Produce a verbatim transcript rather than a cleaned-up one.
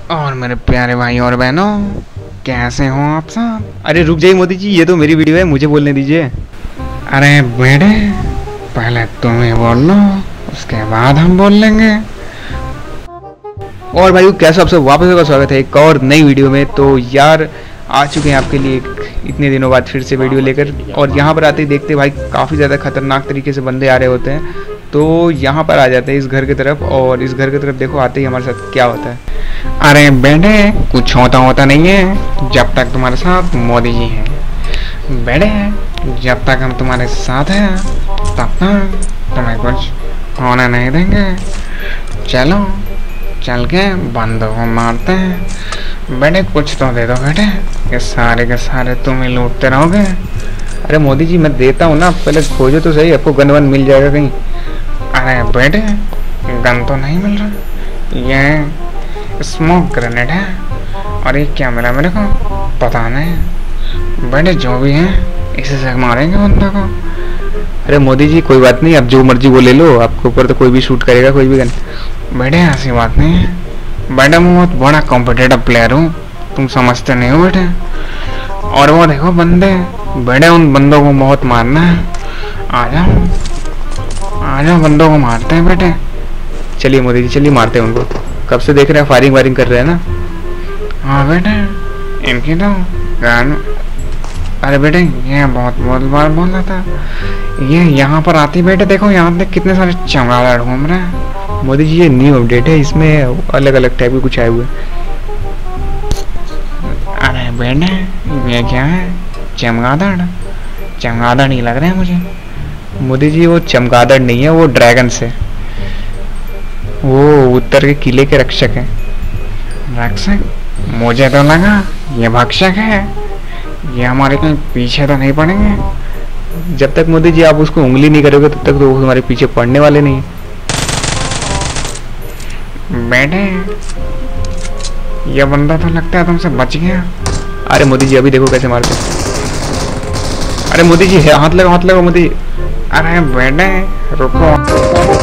और मेरे प्यारे भाई और बहनों, कैसे हो आप सब। अरे रुक जाइए मोदी जी, ये तो मेरी वीडियो है, मुझे बोलने दीजिए। अरे बेटे, पहले तुम्हें बोल लो, उसके बाद हम बोल लेंगे। और भाई कैसे आप सब, वापस का स्वागत है एक और नई वीडियो में। तो यार आ चुके हैं आपके लिए एक इतने दिनों बाद फिर से वीडियो लेकर। और यहाँ पर आते ही देखते भाई काफ़ी ज़्यादा खतरनाक तरीके से बंदे आ रहे होते हैं। तो यहाँ पर आ जाते हैं इस घर की तरफ, और इस घर की तरफ देखो आते ही हमारे साथ क्या होता है। अरे बेटे, कुछ होता होता नहीं है जब तक तुम्हारे साथ मोदी जी हैं। बेटे, जब तक हम तुम्हारे साथ हैं तब तक तुम्हें कुछ होने नहीं देंगे। चलो चल के बंदों को मारते हैं। बेटे कुछ तो दे दो बेटे, ये सारे के सारे तुम ही लूटते रहोगे। अरे मोदी जी मैं देता हूँ ना, पहले खोजो तो सही, आपको गन वन मिल जाएगा कहीं। अरे बेटे, गन तो नहीं मिल रहा, ये स्मोक ग्रेनेड है। और ये क्या मिला मेरे को पता नहीं। बेटे जो भी है इसे से मारेंगे बंदों को। अरे मोदी जी कोई बात नहीं, अब जो मर्जी वो ले लो, आपके ऊपर तो कोई भी शूट करेगा कोई भी गन। बेटे ऐसी बात नहीं है बेटे, मैं बहुत बड़ा कॉम्पिटिटिव प्लेयर हूँ, तुम समझते नहीं हो बेटे। और वो देखो बंदे, बेटे उन बंदों को बहुत मारना है। आ जाओ आ जाओ, बंदों को मारते हैं बेटे। चलिए मोदी जी चलिए मारते हैं उनको, कब से देख रहे हैं फायरिंग वायरिंग कर रहे हैं ना। हाँ बेटे, इनकी तो गान। अरे बेटे ये बहुत बहुत बार बोल रहा था, ये यहाँ पर आती बेटे, देखो यहाँ देख कितने सारे चमगादड़ घूम रहे हैं। मोदी जी ये न्यू अपडेट है, इसमें अलग अलग टाइप के कुछ आए हुए। अरे बेटे ये क्या है, चमगादड़? चमगादड़ नहीं लग रहे हैं मुझे मोदी जी, वो चमगादड़ नहीं है, वो ड्रैगन से, वो उत्तर के किले के रक्षक हैं। रक्षक? मुझे तो लगा ये भक्षक है, ये हमारे कहीं पीछे तो नहीं पड़ेंगे। जब तक मोदी जी आप उसको उंगली नहीं करोगे तब तक तो वो हमारे पीछे पड़ने वाले नहीं। बेटे ये बंदा तो लगता है तुमसे बच गया। अरे मोदी जी अभी देखो कैसे मारते। अरे मोदी जी हाथ लगाओ हाथ लगाओ मोदी जी। अरे बेटे रुको।